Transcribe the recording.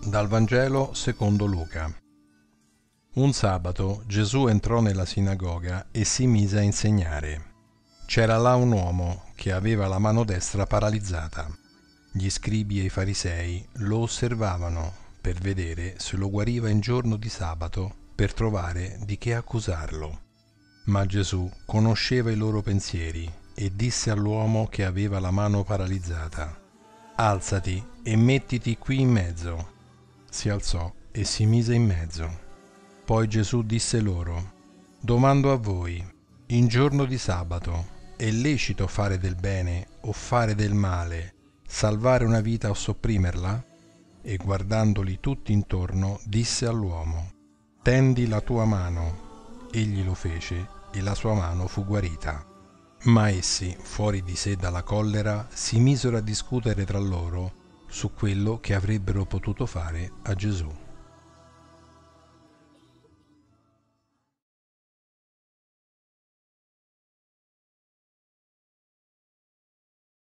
Dal Vangelo secondo Luca. Un sabato Gesù entrò nella sinagoga e si mise a insegnare. C'era là un uomo che aveva la mano destra paralizzata. Gli scribi e i farisei lo osservavano per vedere se lo guariva in giorno di sabato, per trovare di che accusarlo. Ma Gesù conosceva i loro pensieri e disse all'uomo che aveva la mano paralizzata: «Alzati e mettiti qui in mezzo». Si alzò e si mise in mezzo. Poi Gesù disse loro: «Domando a voi, in giorno di sabato è lecito fare del bene o fare del male, salvare una vita o sopprimerla?» E guardandoli tutti intorno disse all'uomo: «Tendi la tua mano». Egli lo fece e la sua mano fu guarita. Ma essi, fuori di sé dalla collera, si misero a discutere tra loro su quello che avrebbero potuto fare a Gesù.